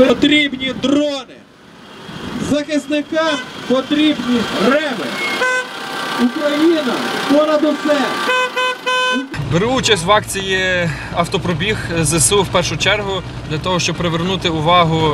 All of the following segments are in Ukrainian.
Потрібні дрони. Захисникам потрібні реби. Україна понад усе. Беру участь в акції «Автопробіг» ЗСУ в першу чергу для того, щоб привернути увагу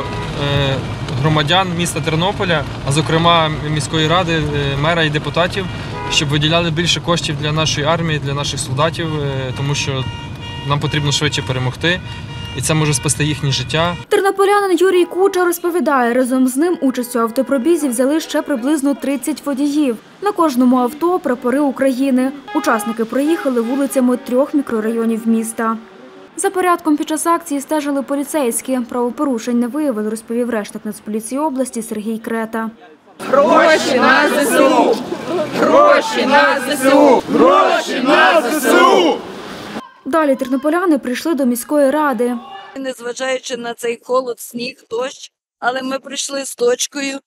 громадян міста Тернополя, а зокрема міської ради, мера і депутатів, щоб виділяли більше коштів для нашої армії, для наших солдатів, тому що нам потрібно швидше перемогти. І це може спасти їхнє життя. Тернополянин Юрій Куча розповідає, разом з ним участь у автопробізі взяли ще приблизно 30 водіїв. На кожному авто прапори України. Учасники проїхали вулицями 3 мікрорайонів міста. За порядком під час акції стежили поліцейські. Правопорушень не виявили, розповів речник Нацполіції області Сергій Крета. Гроші на ЗСУ! Гроші на ЗСУ! Гроші на ЗСУ! Далі тернополяни прийшли до міської ради. Незважаючи на цей холод, сніг, дощ, але ми прийшли з дочкою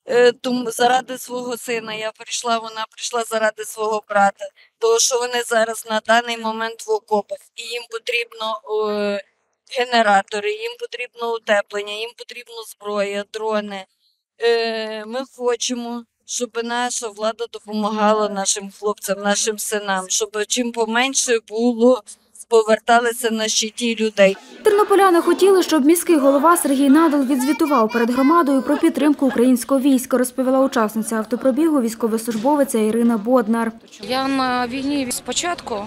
заради свого сина. Я прийшла, вона прийшла заради свого брата, тому що вони зараз на даний момент в окопах. І їм потрібно генератори, їм потрібно утеплення, їм потрібна зброя, дрони. Ми хочемо, щоб наша влада допомагала нашим хлопцям, нашим синам, щоб чим поменше було поверталися на щиті людей. Тернополяни хотіли, щоб міський голова Сергій Надал відзвітував перед громадою про підтримку українського війська, розповіла учасниця автопробігу військовослужбовиця Ірина Боднар. Я на війні спочатку,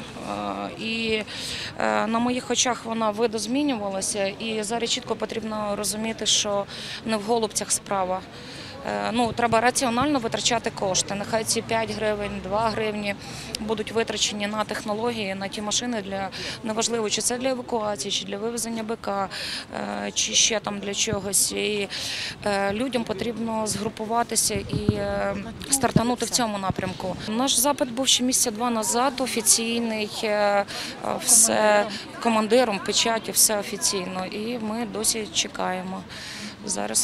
і на моїх очах вона видозмінювалася, і зараз чітко потрібно розуміти, що не в голубцях справа. Треба раціонально витрачати кошти. Нехай ці 5 гривень, 2 гривні будуть витрачені на технології, на ті машини, неважливо, чи це для евакуації, чи для вивезення БК, чи ще там для чогось. І людям потрібно згрупуватися і стартанути в цьому напрямку. Наш запит був ще місяця 2 назад, офіційний, все командиром, печаті, все офіційно. І ми досі чекаємо. Зараз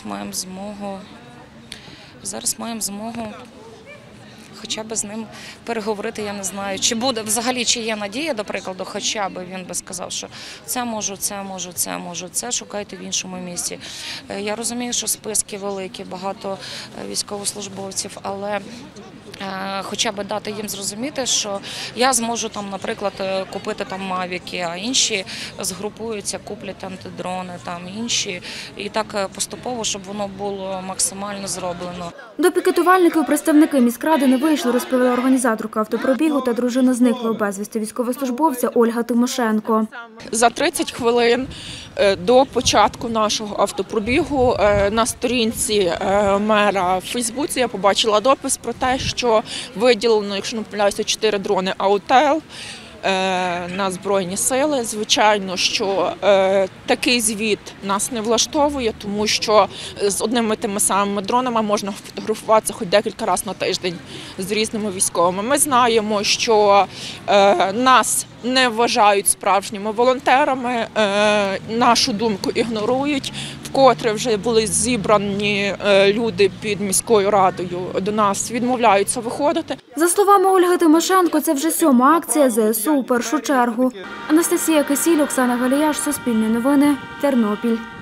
маємо змогу хоча б з ним переговорити, я не знаю, чи буде взагалі, чи є надія, до прикладу, хоча б він би сказав, що це можу, це шукайте в іншому місці. Я розумію, що списки великі, багато військовослужбовців, але хоча б дати їм зрозуміти, що я зможу там, наприклад, купити там мавіки, а інші згрупуються, куплять антидрони, там інші, і так поступово, щоб воно було максимально зроблено. До пікетувальників представники міськради не вийшли, розповіла організаторка автопробігу та дружина зниклого безвісти військовослужбовця Ольга Тимошенко. За 30 хвилин до початку нашого автопробігу на сторінці мера в Фейсбуці я побачила допис про те, що виділено, якщо не помиляюся, 4 дрони АУТЕЛ на Збройні сили. Звичайно, що такий звіт нас не влаштовує, тому що з одними тими самими дронами можна фотографуватися хоч декілька разів на тиждень з різними військовими. Ми знаємо, що нас не вважають справжніми волонтерами, нашу думку ігнорують. Вкотре вже були зібрані люди під міською радою, до нас відмовляються виходити. За словами Ольги Тимошенко, це вже 7-ма акція ЗСУ у першу чергу. Анастасія Кисіль, Оксана Галіяш, Суспільне новини, Тернопіль.